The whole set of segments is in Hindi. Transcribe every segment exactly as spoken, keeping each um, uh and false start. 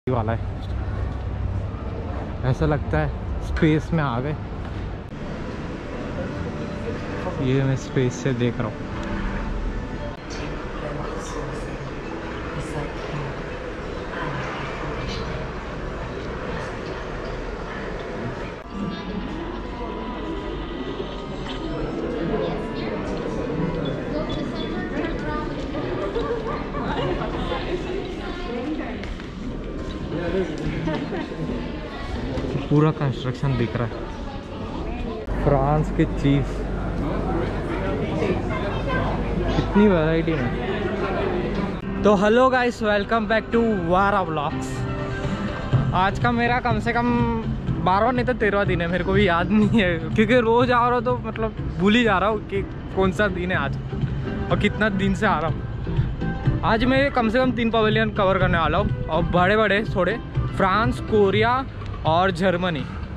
वाला है, ऐसा लगता है स्पेस में आ गए। ये मैं स्पेस से देख रहा हूँ। पूरा कंस्ट्रक्शन दिख रहा है। फ्रांस के चीज़, कितनी वैरायटी में। तो hello guys, welcome back to वारा व्लॉग्स। आज का मेरा कम से कम बारहवां नहीं तो तेरहवां दिन है, मेरे को भी याद नहीं है क्योंकि रोज़ आ रहा हूँ तो मतलब भूल ही जा रहा हूँ कि कौन सा दिन है आज और कितना दिन से आ रहा हूँ। आज मैं कम से कम तीन पवेलियन कवर करने वाला हूँ और बड़े बड़े थोड़े, फ्रांस, कोरिया और जर्मनी।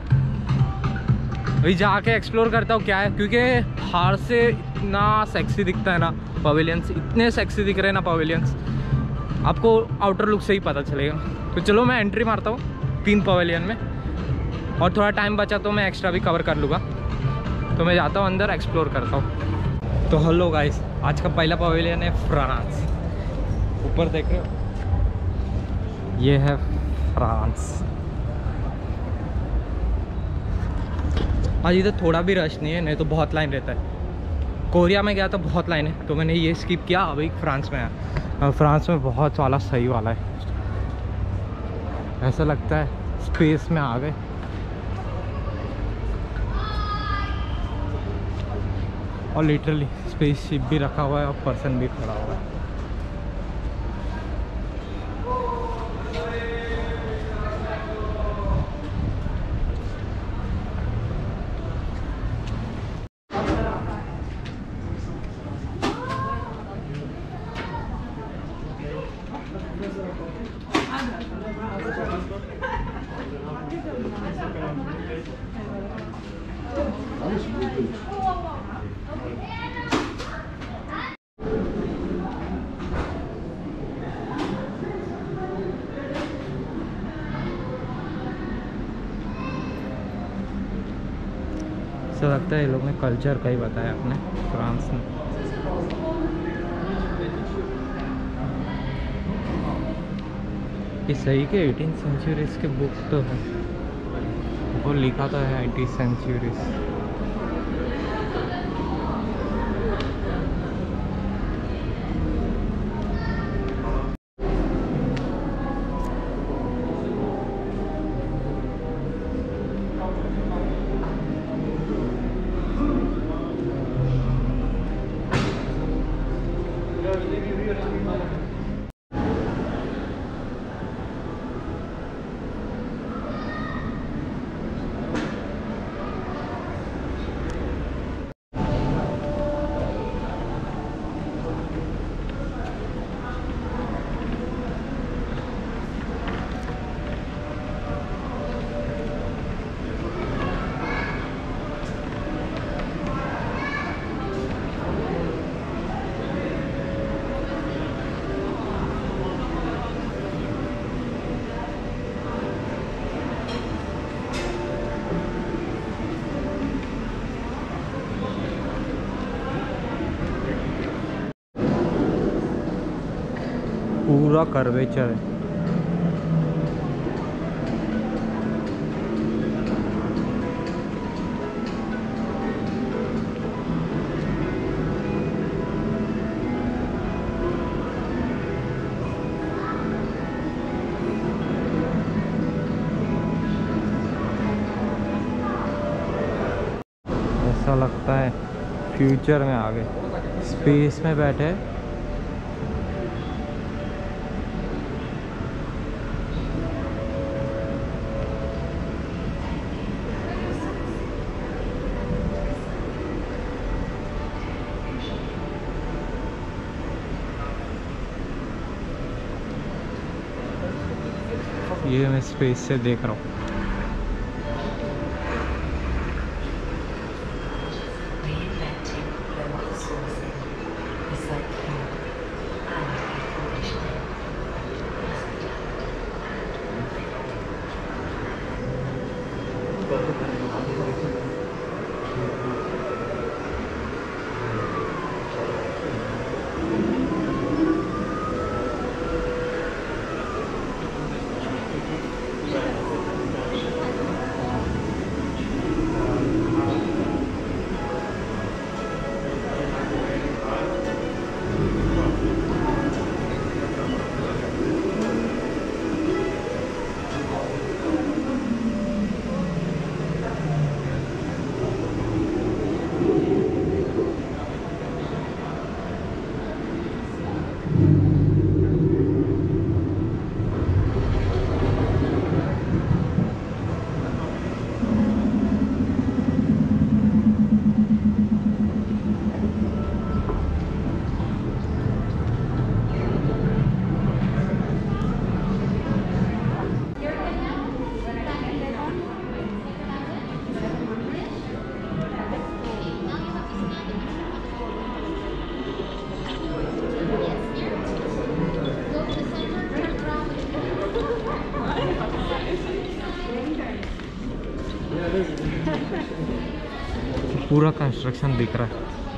अभी जाके एक्सप्लोर करता हूँ क्या है, क्योंकि बाहर से इतना सेक्सी दिखता है ना पवेलियंस, इतने सेक्सी दिख रहे हैं ना पवेलियंस, आपको आउटर लुक से ही पता चलेगा। तो चलो मैं एंट्री मारता हूँ तीन पवेलियन में, और थोड़ा टाइम बचा तो मैं एक्स्ट्रा भी कवर कर लूँगा। तो मैं जाता हूँ अंदर, एक्सप्लोर करता हूँ। तो हेलो गाइस, आज का पहला पवेलियन है फ्रांस। ऊपर देख रहे हो, ये है फ्रांस। आज इधर थोड़ा भी रश नहीं है, नहीं तो बहुत लाइन रहता है। कोरिया में गया तो बहुत लाइन है, तो मैंने ये स्किप किया। अभी फ्रांस में आया। फ्रांस में बहुत वाला सही वाला है, ऐसा लगता है स्पेस में आ गए। और लिटरली स्पेसशिप भी रखा हुआ है और पर्सन भी खड़ा हुआ है। ऐसा लगता है ये लोग ने कल्चर का ही बताया अपने फ्रांस में। ये सही के एटीन सेंचुरीज के बुक तो है, वो लिखा तो है एटीन सेंचुरीज। पूरा कर्वेचर है। ऐसा लगता है फ्यूचर में आ गए, स्पेस में बैठे। ये मैं स्पेस से देख रहा हूँ। पूरा कंस्ट्रक्शन दिख रहा है।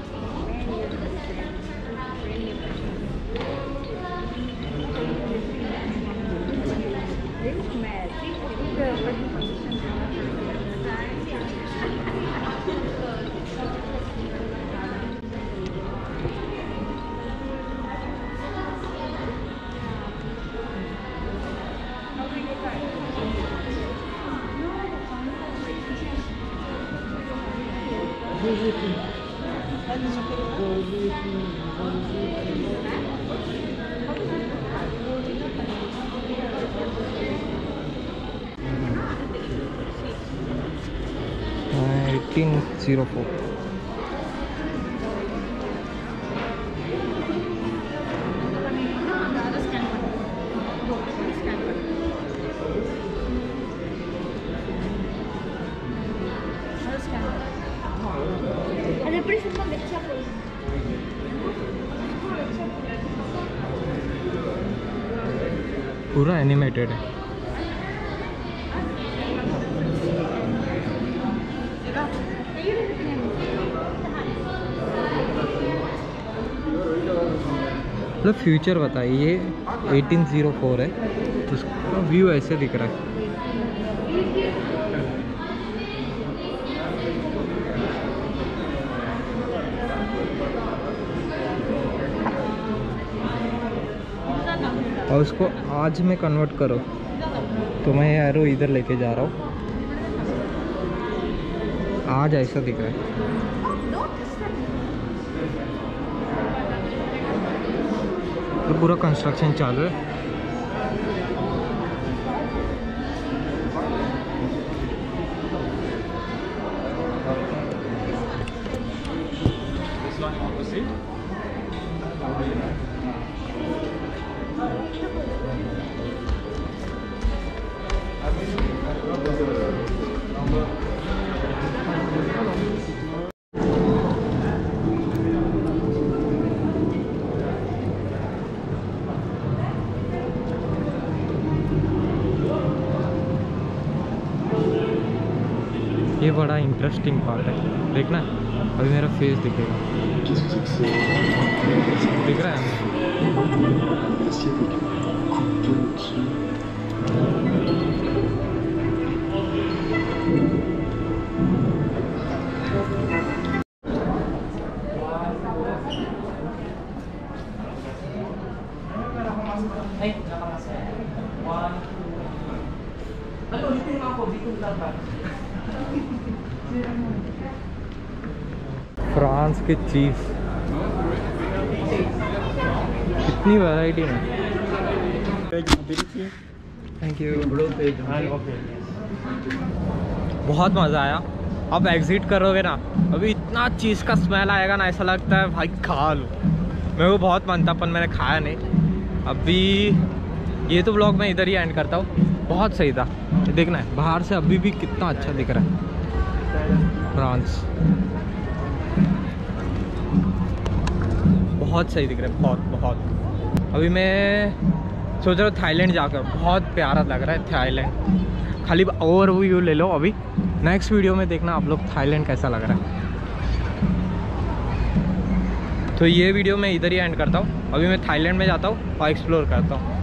Eighteen zero four. पूरा एनिमेटेड है। मतलब फ्यूचर बताइए, एटीन ज़ीरो फोर है, उसका व्यू ऐसे दिख रहा है। और उसको आज में कन्वर्ट करो तो मैं एरो इधर लेके जा रहा हूँ। आज ऐसा दिख रहा है। तो पूरा कंस्ट्रक्शन चालू है। ये बड़ा इंटरेस्टिंग पार्ट है, देखना अभी मेरा फेस दिखेगा, दिख रहा है। फ्रांस के चीज़, कितनी वैरायटी है। Thank you. बहुत मज़ा आया। अब एग्ज़िट करोगे ना, अभी इतना चीज़ का स्मेल आएगा ना, ऐसा लगता है भाई खा लो। मेरे को बहुत मन था पर मैंने खाया नहीं। अभी ये तो व्लॉग मैं इधर ही एंड करता हूँ। बहुत सही था, देखना है बाहर से अभी भी कितना अच्छा दिख रहा है फ्रांस। बहुत सही दिख रहा है, बहुत बहुत। अभी मैं सोच रहा हूँ थाईलैंड जाकर, बहुत प्यारा लग रहा है थाईलैंड। खाली ओवरव्यू ले लो। अभी नेक्स्ट वीडियो में देखना आप लोग थाईलैंड कैसा लग रहा है। तो ये वीडियो मैं इधर ही एंड करता हूँ। अभी मैं थाईलैंड में जाता हूँ और एक्सप्लोर करता हूँ।